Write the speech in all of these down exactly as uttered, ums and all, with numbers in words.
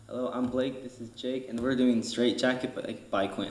Hello, I'm Blake, this is Jake, and we're doing Straight Jacket by, by Quinn.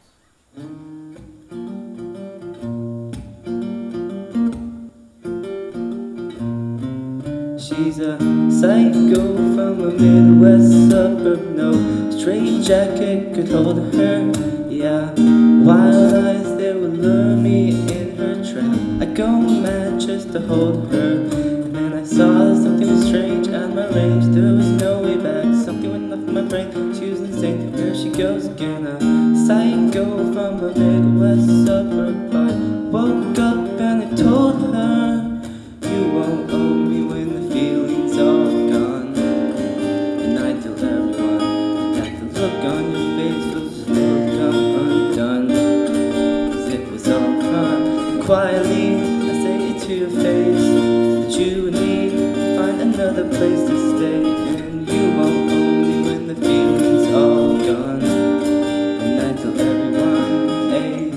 She's a psycho from a Midwest suburb, no straight jacket could hold her, yeah. Wild eyes, they will lure me in her trap. I go mad just to hold her, and then I saw something was strange at my range. There was no way back, something went off in my brain. She was insane, there she goes again. A psycho from a Midwest suburb. I woke up and I told her, you won't owe me when the feeling's all gone. And I tell everyone that the look on your face will slowly come undone. Cause it was all fun. Quietly, I say it to your face that you and me find another place to stay. And you won't owe me when the feeling's all gone. And I tell everyone, hey.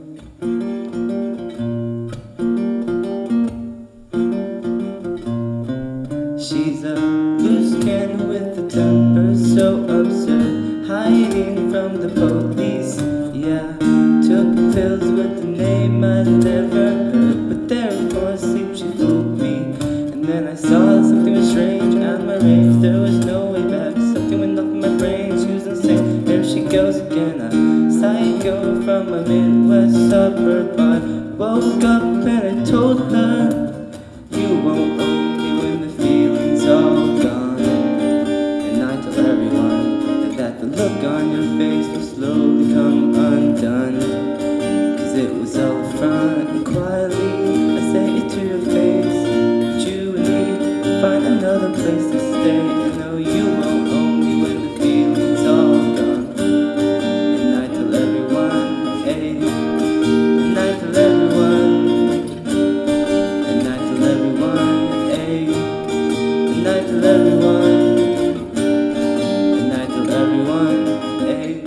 She's a loose cannon with a temper so absurd, hiding from the police, yeah. Took pills with a name I'd never heard, but there for a sleep she fooled me. And then I saw something was strange at my range. There was no way back, something went off in my brain. She was insane, there she goes again. A psycho from a Midwest suburb. I woke up and I told her, you won't owe me when the feeling's all gone. And I tell everyone that the look on your face will slowly come undone. Cause it was all front, and quietly I say it to your face that you and me find another place to stay. And no, you won't owe me when the feeling's all gone. And I tell everyone, hey. And I tell everyone, and I tell everyone, hey. And I tell everyone, and I tell everyone, hey.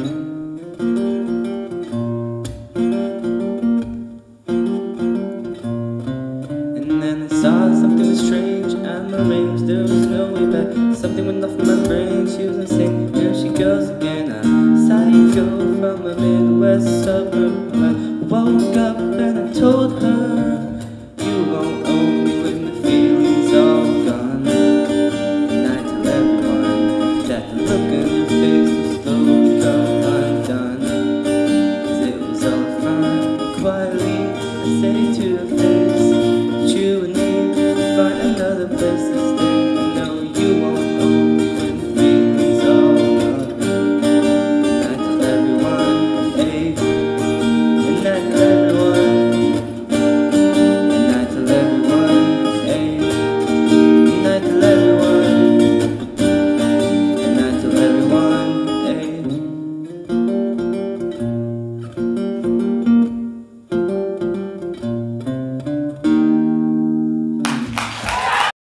And then I saw something was strange at my range. There was no way back, something went off in my brain. She was insane, there she goes again. A psycho from a Midwest suburb.